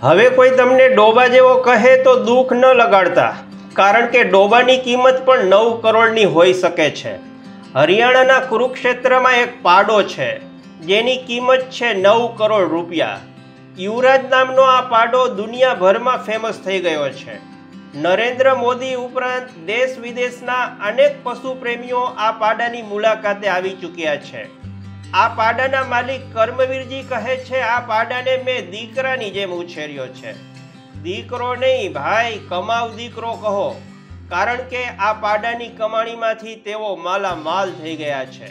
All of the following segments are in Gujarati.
હવે કોઈ તમને ડોબા જેવો કહે તો દુઃખ ન લગાડતા, કારણ કે ડોબાની કિંમત પણ 9 કરોડની હોઈ શકે છે। હરિયાણાના કુરુક્ષેત્રમાં એક પાડો છે જેની કિંમત છે 9 કરોડ રૂપિયા। યુવરાજ નામનો આ પાડો દુનિયાભરમાં ફેમસ થઈ ગયો છે। નરેન્દ્ર મોદી ઉપરાંત દેશ વિદેશના અનેક પશુ પ્રેમીઓ આ પાડાની મુલાકાતે આવી ચૂક્યા છે। આ પાડાના માલિક કર્મવીરજી કહે છે, આ પાડાને મેં દીકરાની જેમ ઉછેર્યો છે। દીકરો નહીં ભાઈ, કમાવ દીકરો કહો, કારણ કે આ પાડાની કમાણીમાંથી તેઓ માલામાલ થઈ ગયા છે।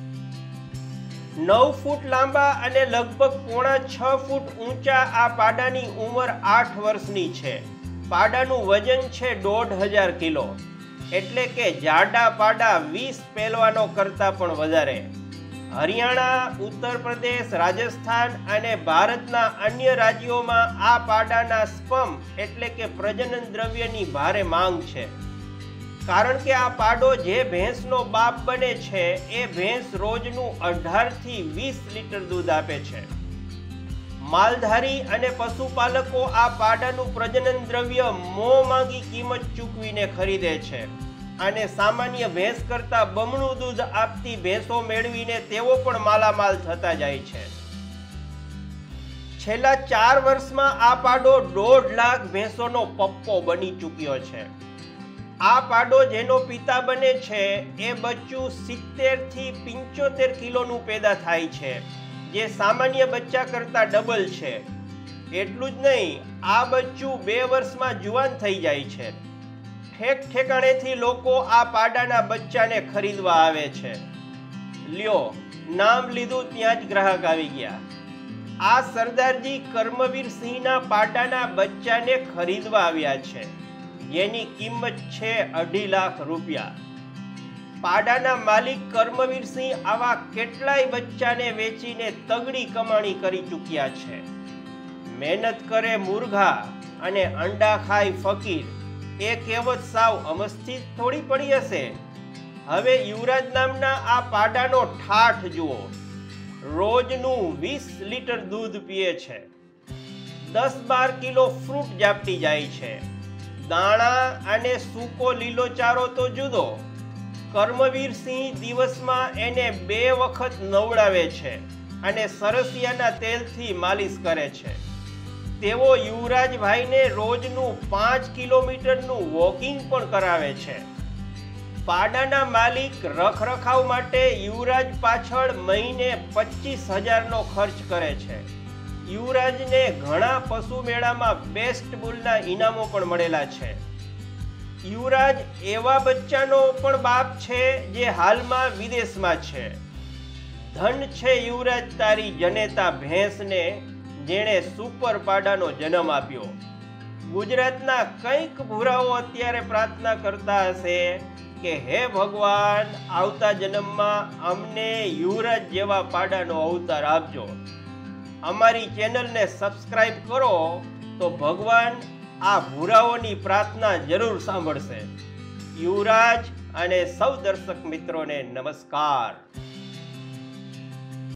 9 ફૂટ લાંબા અને લગભગ 5.5 ફૂટ ઊંચા આ પાડાની ઉંમર 8 વર્ષની છે। પાડાનું વજન છે 1.5 કિલો, એટલે કે જાડા પાડા 20 પહેલવાનો કરતાં પણ વધારે। હરિયાણા, ઉત્તર પ્રદેશ, રાજસ્થાન અને ભારતના અન્ય રાજ્યોમાં આ પાડાના સ્પર્મ એટલે કે પ્રજનન દ્રવ્યની ભારે માંગ છે, કારણ કે આ પાડો જે ભેંસનો બાપ બને છે એ ભેંસ રોજનું 18 થી 20 લીટર દૂધ આપે છે। માલધારી અને પશુપાલકો આ પાડાનું પ્રજનન દ્રવ્ય મોં માંગી કિંમત ચૂકવીને ખરીદે છે અને સામાન્ય ભેંસ કરતાં બમણું દૂધ આપતી ભેંસો મેળવીને તેઓ પણ માલામાલ થતા જાય છે। છેલ્લા 4 વર્ષમાં આ પાડો 1.5 લાખ ભેંસોનો પપ્પો બની ચૂક્યો છે। આ પાડો જેનો પિતા બને છે એ બચ્ચું 70 થી 75 કિલોનું પેદા થાય છે, જે સામાન્ય બચ્ચા કરતાં ડબલ છે। એટલું જ નહીં, આ બચ્ચું 2 વર્ષમાં જુવાન થઈ જાય છે। ઠેક ઠેકાણેથી લોકો આ પાડાના બચ્ચાને ખરીદવા આવે છે। લ્યો, નામ લીધું ત્યાં જ ગ્રાહક આવી ગયા। આ સરદારજી કર્મવીર સિંહના પાડાના બચ્ચાને ખરીદવા આવ્યા છે, જેની કિંમત છે 2.5 લાખ રૂપિયા। પાડાના માલિક કર્મવીર સિંહ આવા કેટલાય બચ્ચાને વેચીને તગડી કમાણી કરી ચૂક્યા છે। મહેનત કરે મુર્ગા અને અંડા ખાય ફકીર, એ કહેવત સાવ અમસ્થી થોડી પડી હશે। હવે યુવરાજ નામના આ પાડાનો ઠાઠ જુઓ, રોજનું 20 લીટર દૂધ પીએ છે, 10-12 કિલો ફ્રૂટ ઝાપટી જાય છે। દાણા અને સૂકો લીલો ચારો તો જુદો, કર્મવીર સિંહ દિવસમાં એને 2 વખત નવડાવે છે અને સરસિયાના તેલથી માલિશ કરે છે। તેઓ યુવરાજભાઈને રોજનું 5 કિલોમીટરનું વોકિંગ પણ કરાવે છે। પાડાના માલિક રખરખાવ માટે યુવરાજ પાછળ મહિને 25,000નો ખર્ચ કરે છે। યુવરાજને ઘણા પશુ મેળામાં બેસ્ટ બુલના ઇનામો પણ મળેલા છે। યુવરાજ એવા બચ્ચાનો પણ બાપ છે જે હાલમાં વિદેશમાં છે। ધન છે યુવરાજ તારી જનેતા ભેંસને, જેણે સુપર પાડાનો જન્મ આપ્યો। ગુજરાતના કંઈક ભૂરાઓ અત્યારે પ્રાર્થના કરતા હશે કે હે ભગવાન, આવતા જન્મમાં અમને યુવરાજ જેવા પાડાનો અવતાર આપજો। અમારી ચેનલને સબસ્ક્રાઇબ કરો તો ભગવાન આ ભૂરાઓની પ્રાર્થના જરૂર સાંભળશે। યુવરાજ અને સૌ દર્શક મિત્રોને નમસ્કાર।